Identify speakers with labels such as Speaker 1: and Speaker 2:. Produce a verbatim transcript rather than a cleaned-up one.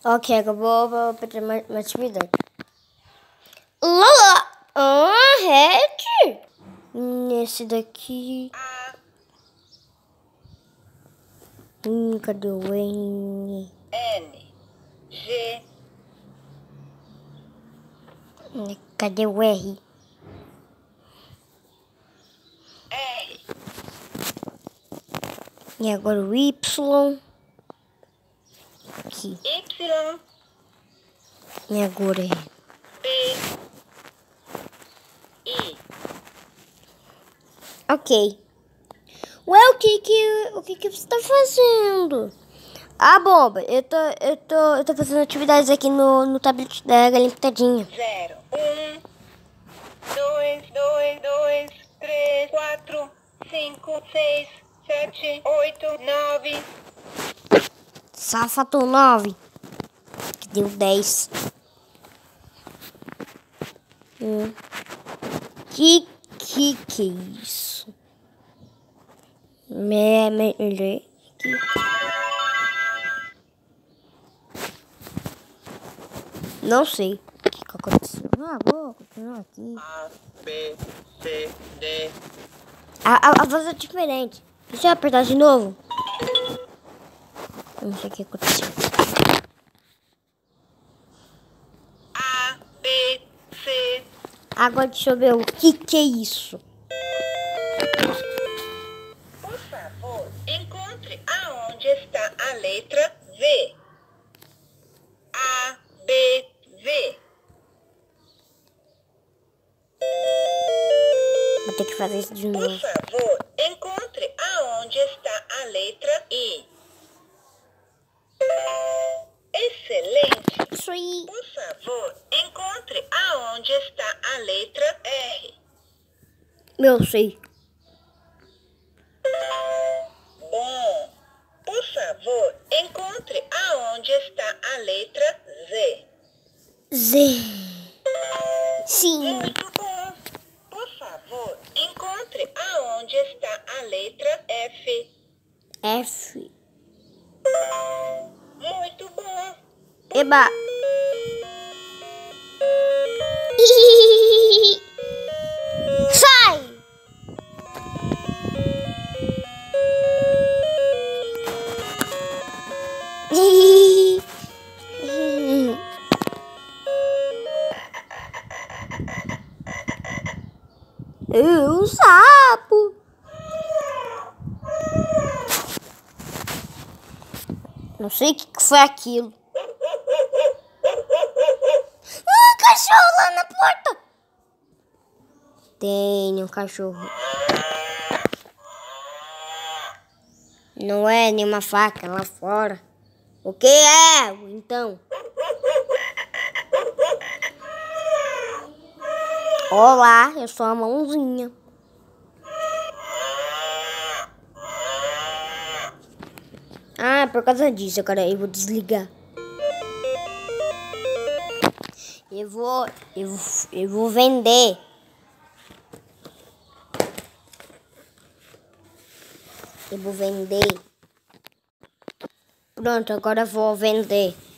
Speaker 1: Ok, acabou, vou pedir uma, uma atividade. Lala! Ah, Red! Nesse daqui... Hum, cadê o N?
Speaker 2: N, G.
Speaker 1: Cadê o R?
Speaker 2: R.
Speaker 1: E agora o Y. Aqui.
Speaker 2: Y.
Speaker 1: E agora é
Speaker 2: B. I.
Speaker 1: ok. Ué, o que que, o que que você tá fazendo? Ah, bomba, eu tô, eu tô, eu tô fazendo atividades aqui no, no tablet da galinha pintadinha.
Speaker 2: Zero. Um. Dois, dois, dois, três, quatro, cinco, seis, sete, oito, nove.
Speaker 1: Só faltou nove. Que deu dez. Hum. Que que que é isso? Me, me, me, aqui. Não sei o que, que aconteceu. Ah, vou continuar aqui.
Speaker 2: A, B, C, D.
Speaker 1: A, a, a voz é diferente. Deixa eu apertar de novo. Não sei o que aconteceu.
Speaker 2: A, B, C.
Speaker 1: Agora deixa eu ver o que que é isso.
Speaker 2: Por favor, encontre aonde está a letra V. A, B, V.
Speaker 1: Vou ter que fazer isso de
Speaker 2: Por
Speaker 1: novo.
Speaker 2: favor, encontre aonde está a letra I. Excelente.
Speaker 1: Isso aí.
Speaker 2: Por favor, encontre aonde está a letra R.
Speaker 1: Eu sei.
Speaker 2: Bom. Por favor, encontre aonde está a letra Z.
Speaker 1: Z. Sim.
Speaker 2: Muito bom. Por favor, encontre aonde está a letra F.
Speaker 1: F.
Speaker 2: Muito bom.
Speaker 1: Eba. Sai. Um sapo. Não sei o que que foi aquilo. Ah, cachorro lá na porta. Tem um cachorro. Não é nenhuma faca lá fora. O que é, então? Olá, eu sou a mãozinha. Ah, por causa disso, agora eu vou desligar. Eu vou, eu, eu vou vender. Eu vou vender. Pronto, agora eu vou vender.